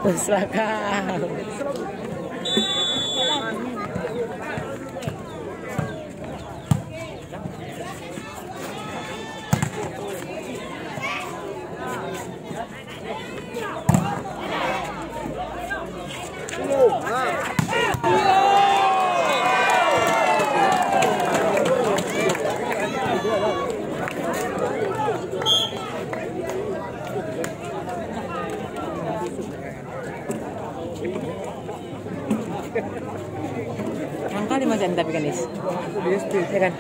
Selakau. Angka 5 cm tapi kan Is? Ya kan?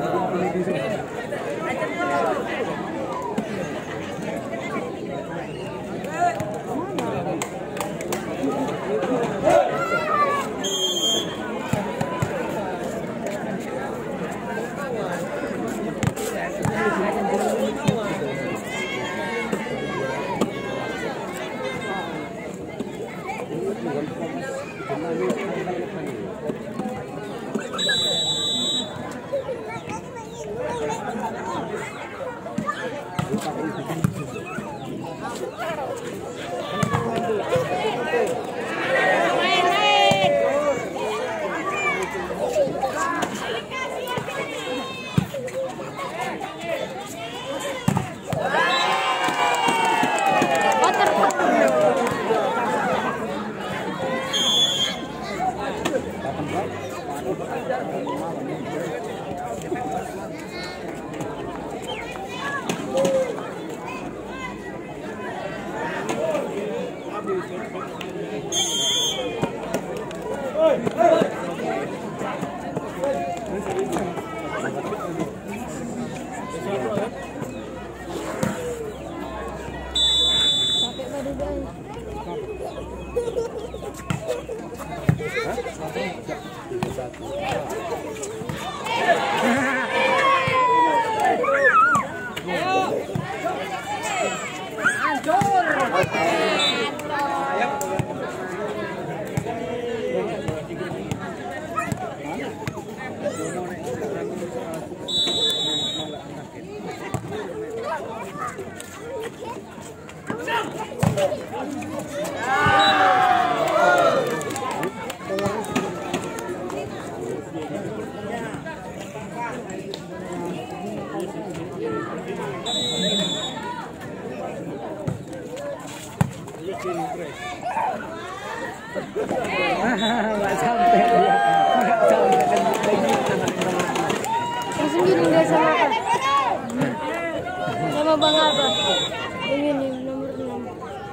Nggak sampai dia, nggak sampai kan langsung gini nggak sama apa? Sama Bang apa? Ini nih nomor 6.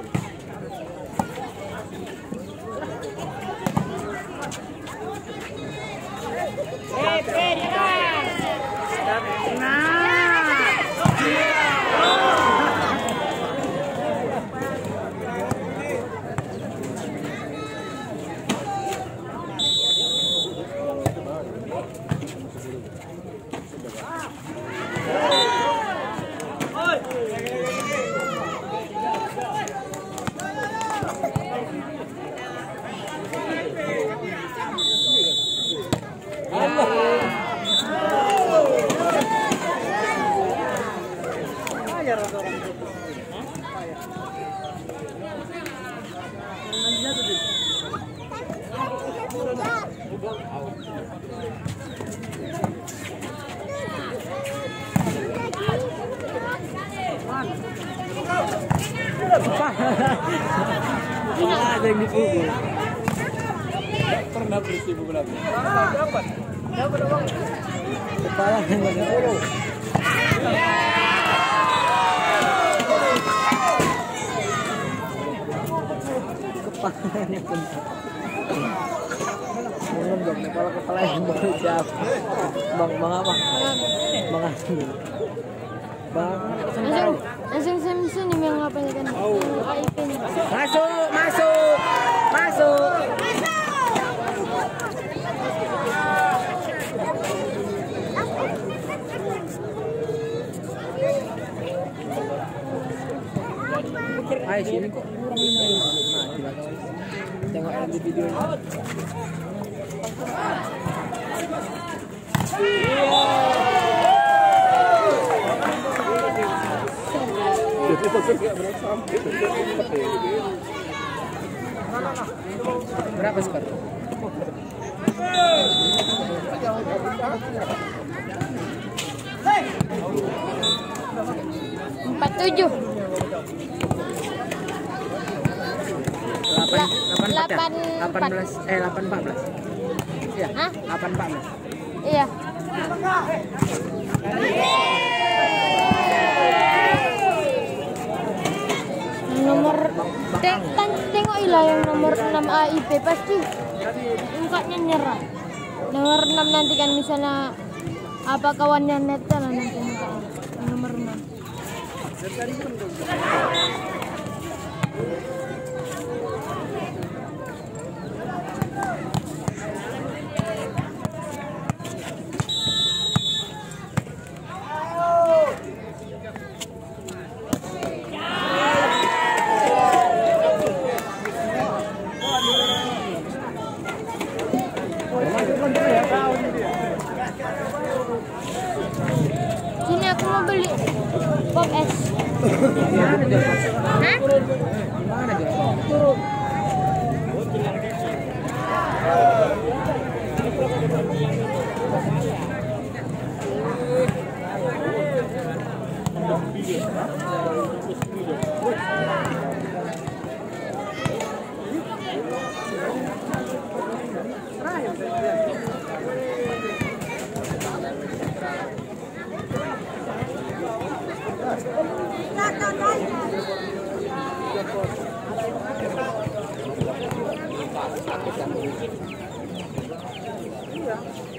Ada yang dipukul. Pernah beli buku lagi. Dapat uang. Kepala yang ada. Kepalanya bentar. Ngomong kepala yang baru siapa? Bang apa? Bang Asmi. Bang. Langsung Samsung nih yang apa kan? IP-nya. Masuk. Ayo sini kok. Tengok di video ini. Berapa skor? 47. 8-14. Iya. Hah? 8-14. Iya. Nomor tengok ilah yang nomor 6 AIP pasti mukanya nyerah. Nomor 6 nanti kan misalnya apa kawannya neta lah nanti mukanya. Nomor 6. Sini aku mau beli pop es. Gimana jual? Hah? Gimana jual? Iya.